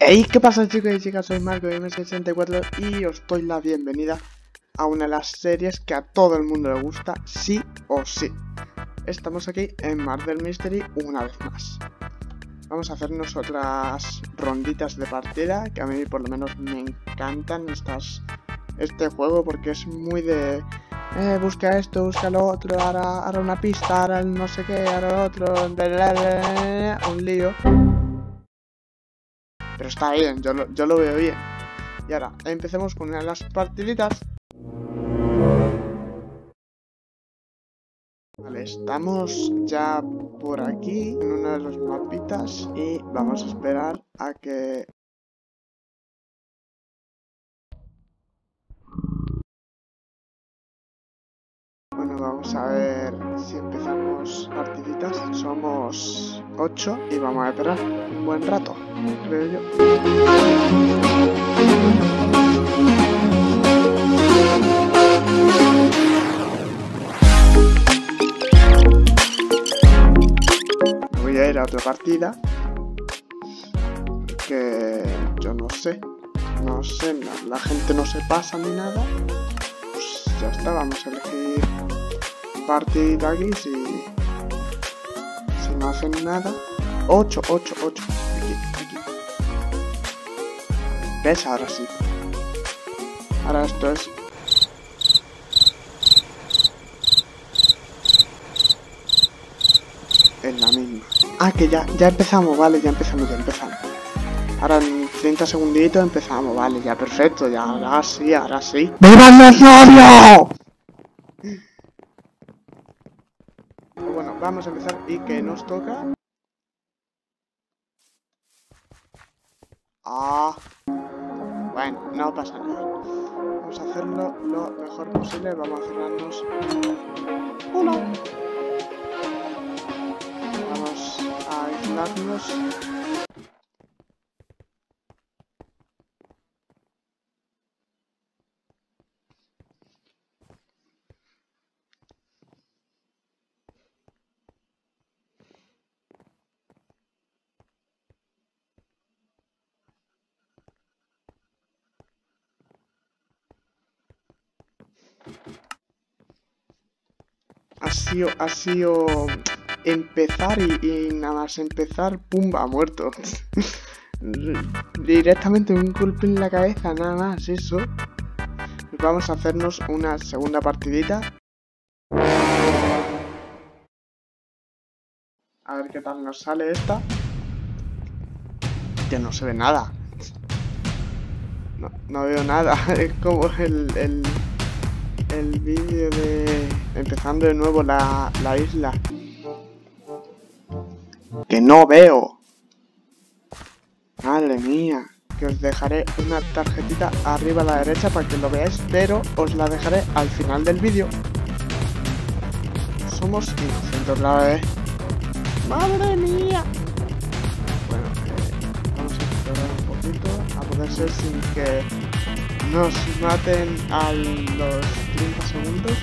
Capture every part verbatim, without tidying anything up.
Hey, ¿qué pasa, chicos y chicas? Soy Marco de M sesenta y cuatro y os doy la bienvenida a una de las series que a todo el mundo le gusta, sí o sí. Estamos aquí en Murder Mystery una vez más. Vamos a hacernos otras ronditas de partida, que a mí por lo menos me encantan estas, este juego, porque es muy de... Eh, busca esto, busca lo otro, ahora, ahora una pista, ahora no sé qué, ahora lo otro... Un lío. Pero está bien, yo lo, yo lo veo bien. Y ahora, empecemos con una de las partiditas. Vale, estamos ya por aquí, en uno de los mapitas. Y vamos a esperar a que... Bueno, vamos a ver si empezamos partiditas. Somos ocho y vamos a esperar un buen rato, creo yo. Voy a ir a otra partida, que yo no sé, no sé, no, la gente no se pasa ni nada. Pues ya está, vamos a elegir partida aquí, si, si no hacen nada. ocho, ocho, ocho, aquí, aquí. ¿Ves? Ahora sí. Ahora esto es... Es la misma. Ah, que ya, ya empezamos, vale, ya empezamos, ya empezamos. Ahora en treinta segunditos empezamos, vale, ya perfecto, ya, ahora sí, ahora sí. ¡Viva el novio! Bueno, vamos a empezar y que nos toca... Ah, bueno, no pasa nada. Vamos a hacerlo lo mejor posible, vamos a cerrarnos uno. Vamos a aislarnos. Ha sido, ha sido empezar y, y nada más empezar, ¡pumba! Muerto. Directamente un golpe en la cabeza, nada más, eso. Vamos a hacernos una segunda partidita. A ver qué tal nos sale esta. Ya no se ve nada. No, no veo nada. Es como el... el el vídeo de empezando de nuevo la, la isla, que no veo. Madre mía, que os dejaré una tarjetita arriba a la derecha para que lo veáis, pero os la dejaré al final del vídeo. Somos inocentes la vez. Madre mía. Bueno, eh, vamos a explorar un poquito, a poder ser sin que nos maten a los treinta segundos.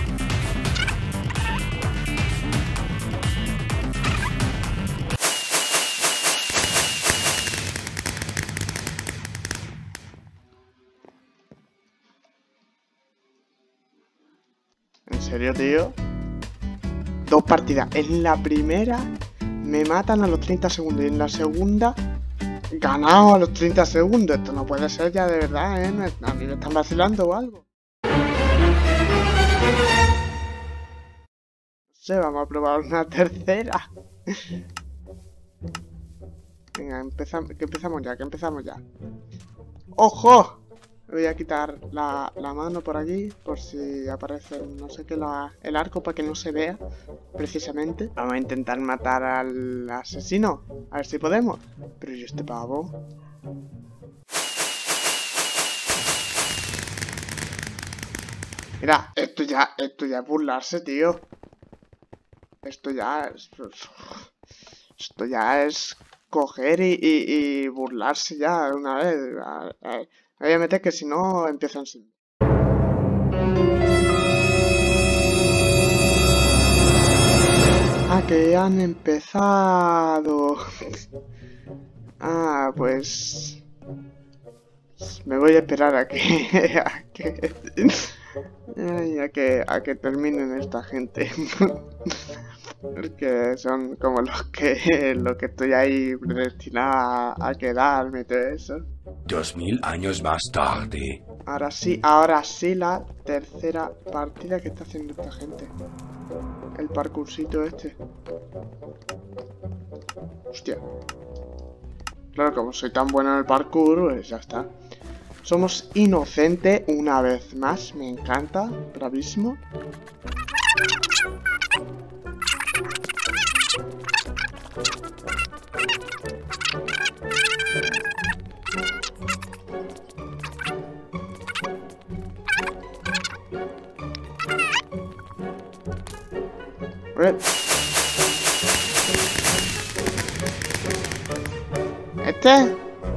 ¿En serio, tío? Dos partidas. En la primera me matan a los treinta segundos y en la segunda... ganado a los treinta segundos. Esto no puede ser ya de verdad, ¿eh? A mí me están vacilando o algo. No sé, vamos a probar una tercera. Venga, empezamos, que empezamos ya, que empezamos ya. ¡Ojo! Me voy a quitar la, la mano por aquí, por si aparece, no sé qué, la, el arco para que no se vea, precisamente. Vamos a intentar matar al asesino, a ver si podemos. Pero ¿y este pavo? Mira, esto ya, esto ya es burlarse, tío. Esto ya es... Esto ya es coger y, y, y burlarse ya de una vez. Me voy a meter que si no empiezan sin... Ah, que han empezado. Ah, pues... Me voy a esperar a que... a que... Ay, a que, a que terminen esta gente. Porque son como los que... Los que estoy ahí predestinado a, a quedarme y todo eso. Dos mil años más tarde. Ahora sí, ahora sí la tercera partida que está haciendo esta gente. El parkourcito este. Hostia. Claro, como soy tan bueno en el parkour, pues ya está. Somos inocentes una vez más, me encanta, bravísimo. ¿Este?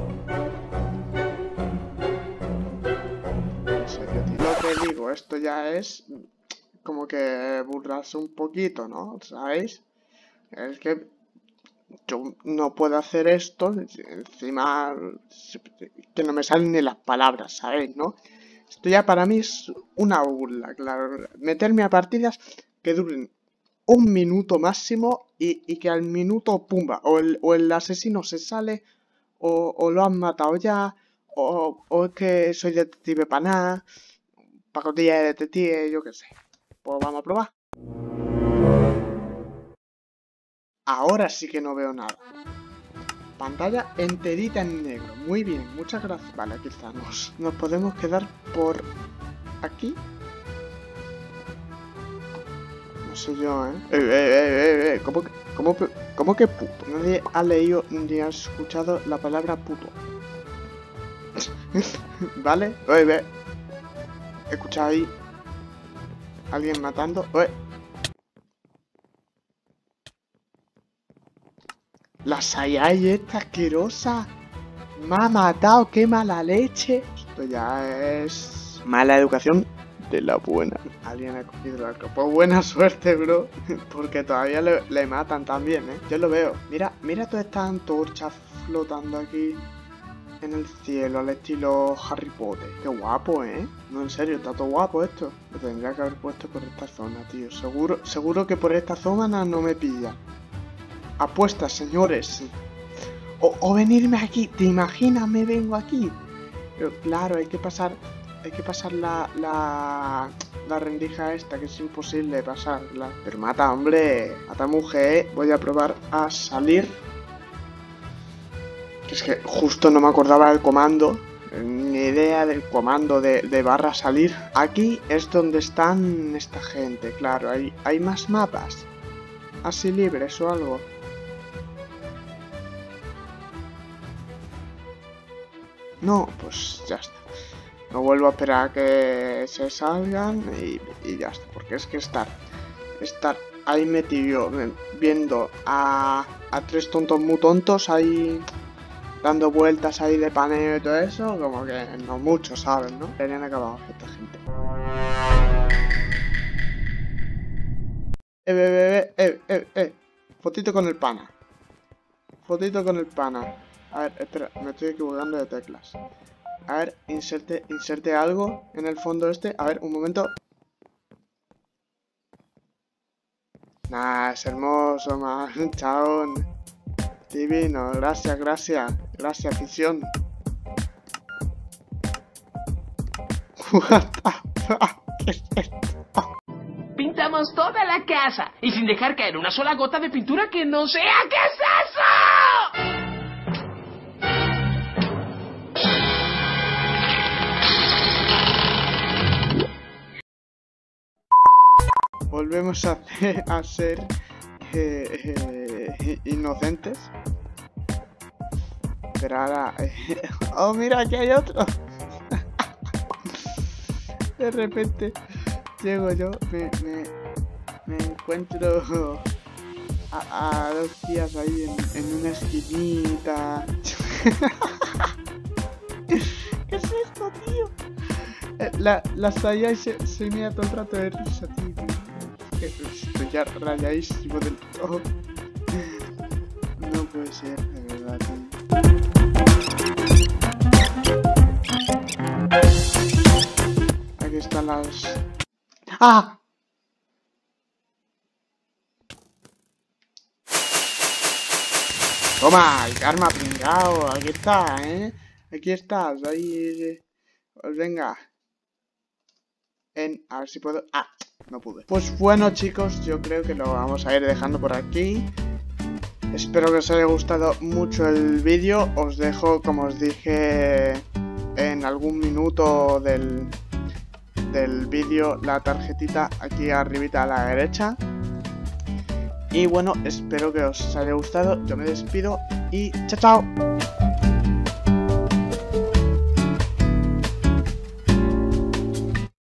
Lo que digo, esto ya es como que burlarse un poquito, ¿no? ¿Sabéis? Es que yo no puedo hacer esto, encima que no me salen ni las palabras, ¿sabéis? ¿No? Esto ya para mí es una burla, claro. Meterme a partidas que duren un minuto máximo y, y que al minuto, pumba, o el, o el asesino se sale, o, o lo han matado ya, o, o es que soy detective para nada, pacotilla de detective, yo qué sé. Pues vamos a probar. Ahora sí que no veo nada. Pantalla enterita en negro. Muy bien, muchas gracias. Vale, aquí estamos. Nos podemos quedar por aquí. No sé yo, ¿eh? Eh, eh, eh, eh. ¿Cómo que, cómo, cómo que puto? Nadie ha leído ni ha escuchado la palabra puto. ¿Vale? Oye, ve. He escuchado ahí a alguien matando. Oye. La Sayai esta asquerosa. Me ha matado, qué mala leche. Esto ya es mala educación de la buena. Alguien ha cogido el arco. Pues buena suerte, bro. Porque todavía le, le matan también, ¿eh? Yo lo veo. Mira, mira todas estas antorchas flotando aquí en el cielo al estilo Harry Potter. Qué guapo, ¿eh? No, en serio, está todo guapo esto. Lo tendría que haber puesto por esta zona, tío. Seguro, seguro que por esta zona no me pilla. Apuestas, señores. O, o venirme aquí. ¿Te imaginas? Me vengo aquí. Pero claro, hay que pasar. Hay que pasar la, la, la rendija esta, que es imposible pasarla. Pero mata, hombre. Mata, mujer. Voy a probar a salir. Que es que justo no me acordaba del comando. Ni idea del comando de, de barra salir. Aquí es donde están esta gente. Claro, hay, hay más mapas. Así libres o algo. No, pues ya está. No vuelvo a esperar a que se salgan y, y ya está. Porque es que estar, estar ahí metido viendo a, a tres tontos muy tontos ahí dando vueltas ahí de paneo y todo eso, como que no mucho, ¿sabes? ¿No? Tenían acabado esta gente. Eh, eh, eh, eh, eh. Fotito con el pana. Fotito con el pana. A ver, espera, me estoy equivocando de teclas. A ver, inserte, inserte algo en el fondo este. A ver, un momento. Nah, es hermoso, man. Chao. Divino, gracias, gracias. Gracias, afición. What the fuck? ¿Qué es esto? Pintamos toda la casa y sin dejar caer una sola gota de pintura que no sea. ¿Qué es eso? Volvemos a, hacer, a ser eh, eh, inocentes. Pero ahora... Eh, ¡oh, mira, aquí hay otro! De repente llego yo, me, me, me encuentro a, a dos tías ahí en, en una esquinita. ¿Qué es esto, tío? La, la Sayai se, se mira todo el rato de risa, tío. Estoy ya rayadísimo del todo. No puede ser, de verdad, tío. ¡Ah! Toma, el karma pringao, aquí está, ¿eh? Aquí estás, ahí... Pues venga. En... A ver si puedo... Ah, no pude. Pues bueno, chicos, yo creo que lo vamos a ir dejando por aquí. Espero que os haya gustado mucho el vídeo. Os dejo, como os dije en algún minuto del, del vídeo, la tarjetita aquí arribita a la derecha. Y bueno, espero que os haya gustado. Yo me despido y chao, chao.